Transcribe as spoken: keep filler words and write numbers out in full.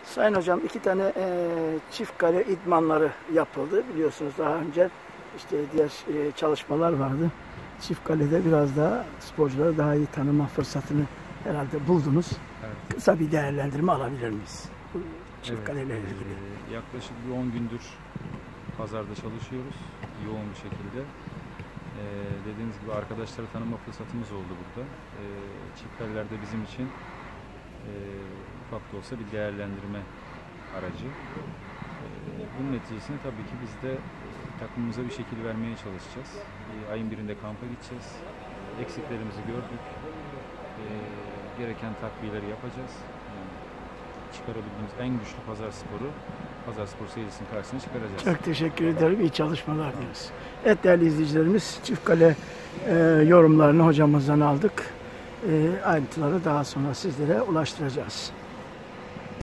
Sayın Hocam, iki tane e, çift kale idmanları yapıldı. Biliyorsunuz daha önce işte diğer e, çalışmalar vardı. Çift kalede biraz daha sporcuları daha iyi tanıma fırsatını herhalde buldunuz. Evet. Kısa bir değerlendirme alabilir miyiz? Bu çift evet. kaleyle ilgili. Ee, yaklaşık bir on gündür pazarda çalışıyoruz. Yoğun bir şekilde. Ee, dediğiniz gibi arkadaşları tanıma fırsatımız oldu burada. Ee, çift kalelerde bizim için e, ufak da olsa bir değerlendirme aracı. Ee, bunun neticesinde tabii ki biz de takımımıza bir şekil vermeye çalışacağız. Ee, ayın birinde kampa gideceğiz. Eksiklerimizi gördük. Ee, gereken takviyeleri yapacağız. Yani çıkarabildiğimiz en güçlü Pazarspor'u Pazarspor seyircisinin karşısına çıkaracağız. Çok teşekkür ederim. İyi çalışmalar diliyoruz. Evet değerli izleyicilerimiz, çift kale e, yorumlarını hocamızdan aldık. E, ayrıntıları daha sonra sizlere ulaştıracağız.